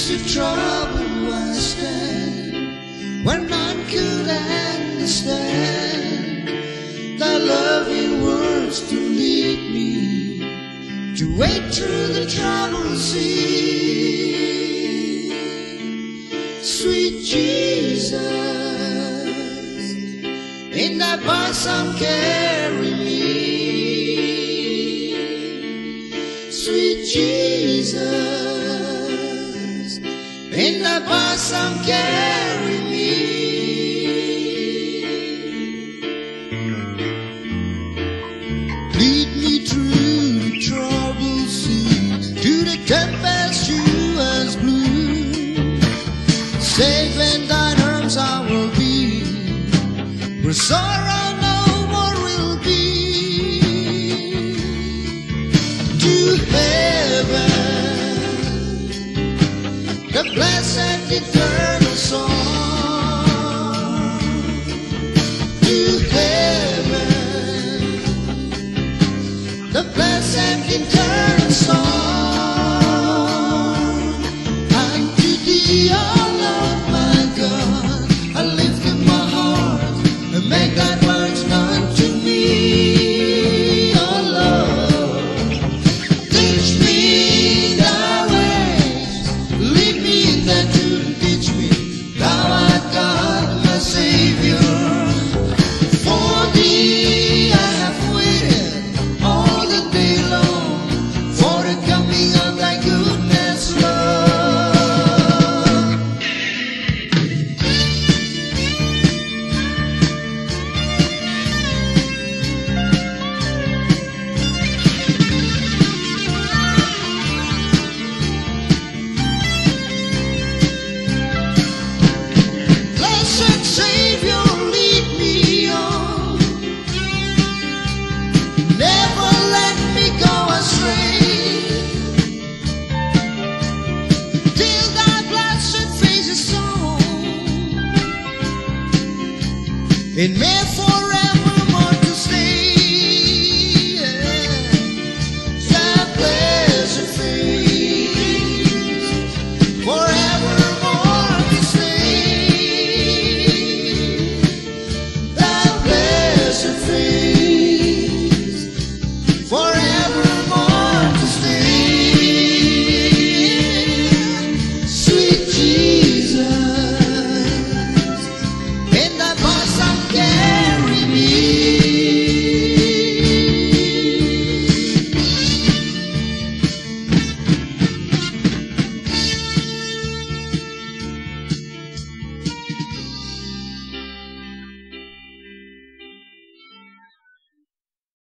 midst of trouble I stand, where none could understand thy loving words to lead me, to wade through the troubled sea. Sweet Jesus, in thy bosom carry me. Sweet Jesus, in thy bosom carry me. Lead me through the troubled sea, to the tempest you as blue. Safe in thine arms I will be, where sorrow no more will be. To heaven, the blessed eternal song. To heaven, the blessed eternal song. Unto thee, O Lord my God, I lift up my heart and make thy words known to me. Oh Lord, teach me thy ways, lead me in thy truth, teach me, thou art God, my Savior. For thee I have waited all the day long, for the coming of thy goodness, Lord. Blessed Savior, lead me on, never let me go astray, till thy blessed face is shown in me.